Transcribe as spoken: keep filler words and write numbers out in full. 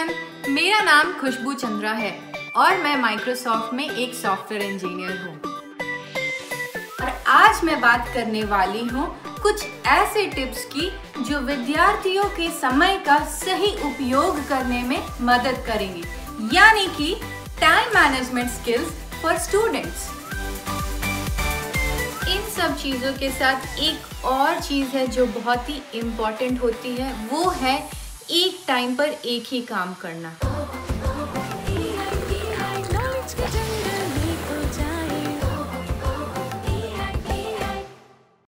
Everyone, मेरा नाम खुशबू चंद्रा है और मैं माइक्रोसॉफ्ट में एक सॉफ्टवेयर इंजीनियर हूँ। और आज मैं बात करने वाली हूँ कुछ ऐसे टिप्स की जो विद्यार्थियों के समय का सही उपयोग करने में मदद करेंगी, यानी कि time management skills for students. इन सब चीज़ों के साथ एक और चीज़ है जो बहुत ही इम्पोर्टेंट होती है, वो है एक टाइम पर एक ही काम करना।